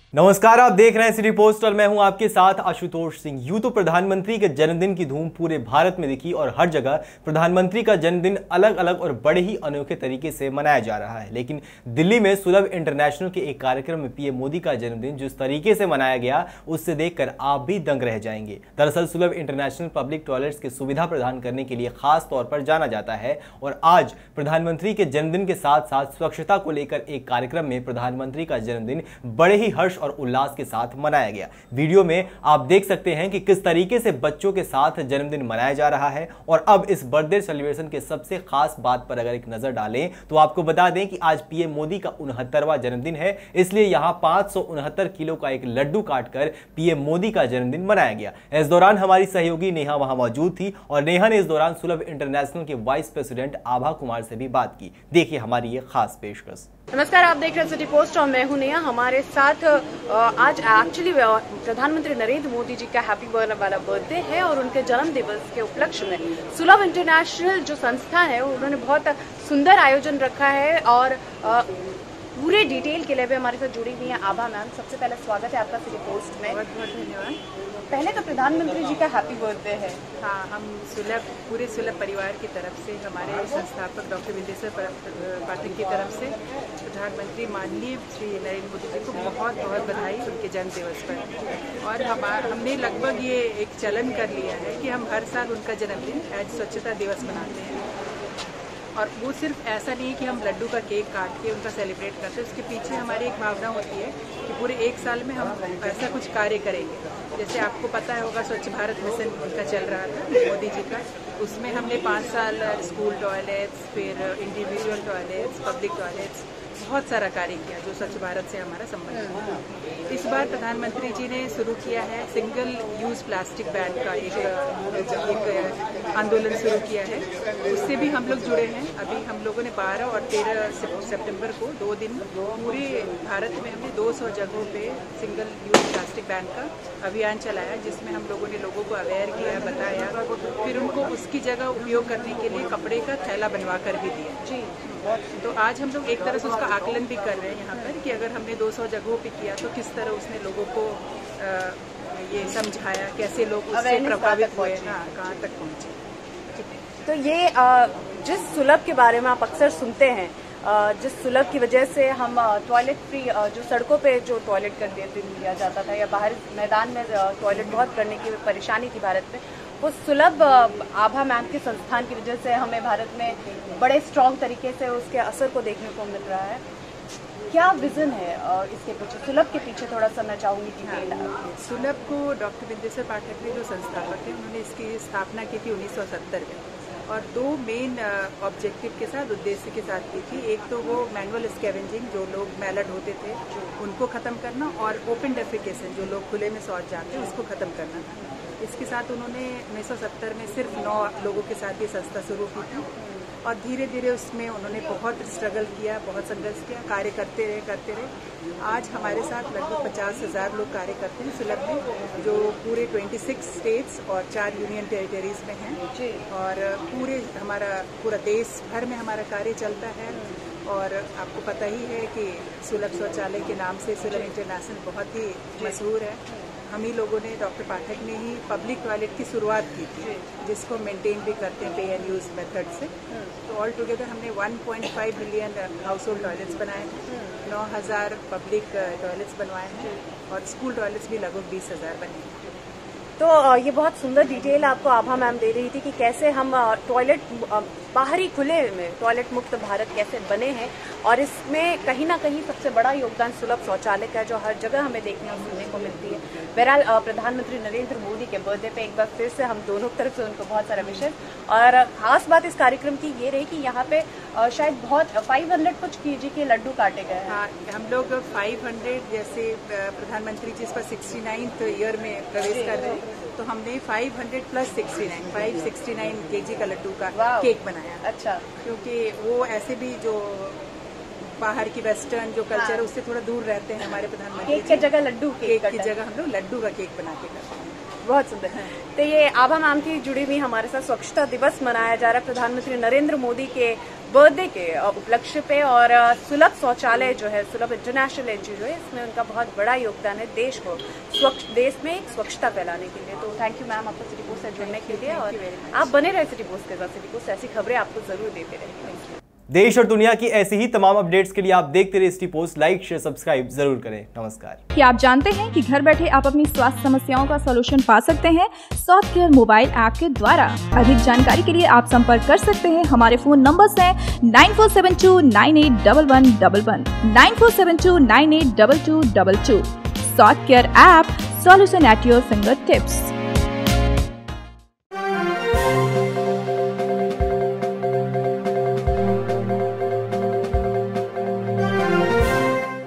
नमस्कार, आप देख रहे हैं सिटी पोस्ट और मैं हूं आपके साथ आशुतोष सिंह। यूं तो प्रधानमंत्री के जन्मदिन की धूम पूरे भारत में दिखी और हर जगह प्रधानमंत्री का जन्मदिन अलग अलग और बड़े ही अनोखे तरीके से मनाया जा रहा है। लेकिन दिल्ली में सुलभ इंटरनेशनल के एक कार्यक्रम में पीएम मोदी का जन्मदिन जिस तरीके से मनाया गया, उससे देखकर आप भी दंग रह जाएंगे। दरअसल सुलभ इंटरनेशनल पब्लिक टॉयलेट्स की सुविधा प्रदान करने के लिए खास तौर पर जाना जाता है और आज प्रधानमंत्री के जन्मदिन के साथ साथ स्वच्छता को लेकर एक कार्यक्रम में प्रधानमंत्री का जन्मदिन बड़े ही हर्ष और उल्लास के साथ मनाया गया। वीडियो में आप देख सकते हैं कि किस तरीके से बच्चों के साथ जन्मदिन मनाया जा रहा है। और अब इस बर्थडे सेलिब्रेशन के सबसे खास बात पर अगर एक नजर डालें तो आपको बता दें कि आज पीएम मोदी का 69वां जन्मदिन है, इसलिए यहां 569 किलो का एक लड्डू काटकर पीएम मोदी का जन्मदिन मनाया गया। इस दौरान हमारी सहयोगी नेहा वहां मौजूद थी और नेहा ने इस दौरान सुलभ इंटरनेशनल के वाइस प्रेसिडेंट आभा कुमार से भी बात की। देखिए हमारी ये खास पेशकश। नमस्कार, आप देख रहे हैं सिटी पोस्ट और मैं हूं नेहा। हमारे साथ आज एक्चुअली प्रधानमंत्री नरेंद्र मोदी जी का हैप्पी वाला बर्थडे है और उनके जन्म दिवस के उपलक्ष्य में सुलभ इंटरनेशनल जो संस्था है उन्होंने बहुत सुंदर आयोजन रखा है। और पूरे डिटेल के लिए भी हमारे साथ जुड़ी हुई हैं आभा मैम। सबसे पहले स्वागत है आपका सिटी पोस्ट में। बहुत बहुत धन्यवाद। पहले तो प्रधानमंत्री जी का हैप्पी बर्थडे है। हाँ, हम पूरे सुलभ परिवार की तरफ से, हमारे संस्थापक डॉक्टर विंदेश्वर पाठक की तरफ से प्रधानमंत्री माननीय श्री नरेंद्र मोदी जी को बहुत बहुत बधाई उनके जन्म दिवस पर। और हमने लगभग ये एक चलन कर लिया है कि हम हर साल उनका जन्मदिन एज स्वच्छता दिवस मनाते हैं। और वो सिर्फ ऐसा नहीं कि हम लड्डू का केक काट के उनका सेलिब्रेट करते हैं, उसके पीछे हमारी एक भावना होती है कि पूरे एक साल में हम ऐसा कुछ कार्य करेंगे। जैसे आपको पता होगा स्वच्छ भारत मिशन उनका चल रहा था मोदी जी का, उसमें हमने 5 साल स्कूल टॉयलेट्स, फिर इंडिविजुअल टॉयलेट्स, पब्लिक टॉयलेट्स, बहुत सारा कार्य किया जो स्वच्छ भारत से हमारा संबंध है। इस बार प्रधानमंत्री जी ने शुरू किया है सिंगल यूज प्लास्टिक बैन का एक आंदोलन शुरू किया है, उससे भी हम लोग जुड़े हैं। अभी हम लोगों ने 12 और 13 सितंबर को 2 दिन पूरे भारत में हमने 200 जगहों पे सिंगल यूज प्लास्टिक बैन का अभियान चलाया, जिसमें हम लोगों ने लोगों को अवेयर किया, बताया, फिर उनको उसकी जगह उपयोग करने के लिए कपड़े का थैला बनवा कर भी दिया। जी, तो आज हम लोग एक तरह से उसका आकलन भी कर रहे हैं यहाँ पर कि अगर हमने 200 जगहों पे किया तो किस तरह उसने लोगों को ये समझाया, कैसे लोग उससे प्रभावित हुए, कहाँ तक पहुँचे। तो ये जिस सुलभ के बारे में आप अक्सर सुनते हैं, जिस सुलभ की वजह से हम टॉयलेट फ्री, जो सड़कों पे जो टॉयलेट कर दिया जाता था या बाहर मैदान में टॉयलेट बहुत करने की परेशानी थी भारत में, वो सुलभ आभा मैम के संस्थान की वजह से हमें भारत में बड़े स्ट्रॉन्ग तरीके से उसके असर को देखने को मिल रहा है। क्या विजन है इसके पीछे, सुलभ के पीछे थोड़ा सा मैं चाहूँगी डिटेल। सुलभ को डॉक्टर विंदेश्वर पाठक ने जो संस्थापक है, उन्होंने इसकी स्थापना की थी 1970 में और 2 मेन ऑब्जेक्टिव के साथ, उद्देश्य के साथ की थी। एक तो वो मैनुअल स्कैवेंजिंग, जो लोग मैलड होते थे उनको ख़त्म करना, और ओपन डेफिकेशन, जो लोग खुले में शौच जाते हैं उसको ख़त्म करना था। इसके साथ उन्होंने 1970 में सिर्फ 9 लोगों के साथ ये संस्था शुरू की थी और धीरे धीरे उसमें उन्होंने बहुत स्ट्रगल किया, बहुत संघर्ष किया, कार्य करते रहे। आज हमारे साथ लगभग 50,000 लोग कार्य करते हैं सुलभ में, जो पूरे 26 स्टेट्स और 4 यूनियन टेरिटरीज में हैं। और पूरा देश भर में हमारा कार्य चलता है। और आपको पता ही है कि सुलभ शौचालय के नाम से सुलभ इंटरनेशनल बहुत ही मशहूर है। हम ही लोगों ने, डॉक्टर पाठक ने ही पब्लिक टॉयलेट की शुरुआत की थी, जिसको मेंटेन भी करते हैं पे एंड यूज मेथड से। तो ऑल टुगेदर हमने 1.5 मिलियन हाउस होल्ड टॉयलेट्स बनाए हैं, 9,000 पब्लिक टॉयलेट्स बनवाए हैं और स्कूल टॉयलेट्स भी लगभग 20,000 बने हैं। तो ये बहुत सुंदर डिटेल आपको आभा मैम दे रही थी कि कैसे हम टॉयलेट, बाहरी खुले में टॉयलेट मुक्त भारत कैसे बने हैं। और इसमें कहीं ना कहीं सबसे बड़ा योगदान सुलभ शौचालय का, जो हर जगह हमें देखने और सुनने को मिलती है। बहरहाल प्रधानमंत्री नरेंद्र मोदी के बर्थडे पे एक बार फिर से हम दोनों तरफ से उनको बहुत सारा विशेष। और खास बात इस कार्यक्रम की ये रही कि यहाँ पे शायद बहुत 500 कुछ केजी के लड्डू काटे गए हैं। हाँ, हम लोग 500, जैसे प्रधानमंत्री जी इस पर 69th ईयर में प्रवेश कर रहे हैं, तो हमने 500 प्लस 69, 569 केजी का लड्डू का केक बनाया। अच्छा, क्योंकि वो ऐसे भी जो बाहर की वेस्टर्न जो कल्चर है उससे थोड़ा दूर रहते हैं हमारे प्रधानमंत्री। केक की जगह लड्डू, केक की जगह हम लोग लड्डू का केक बना के करते हैं। बहुत सुंदर। तो ये आभा मैम की जुड़ी हुई हमारे साथ स्वच्छता दिवस मनाया जा रहा है प्रधानमंत्री नरेंद्र मोदी के बर्थडे के उपलक्ष्य पे और सुलभ शौचालय जो है, सुलभ इंटरनेशनल एनजीओ जो है, इसमें उनका बहुत बड़ा योगदान है देश में एक स्वच्छता फैलाने के लिए। तो थैंक यू मैम आपको सिटी पोस्ट से जुड़ने के लिए, और आप बने रहे सिटी पोस्ट के साथ। सिटी पोस्ट ऐसी खबरें आपको जरूर देते रहेंगे। देश और दुनिया की ऐसी ही तमाम अपडेट्स के लिए आप देखते रहिए city post. Like share subscribe जरूर करें। नमस्कार। क्या आप जानते हैं कि घर बैठे आप अपनी स्वास्थ्य समस्याओं का सॉल्यूशन पा सकते हैं सॉफ्ट केयर मोबाइल ऐप के द्वारा। अधिक जानकारी के लिए आप संपर्क कर सकते हैं। हमारे फोन नंबर्स हैं 9472981111, 9472982222। Soft care app, solution at your finger tips.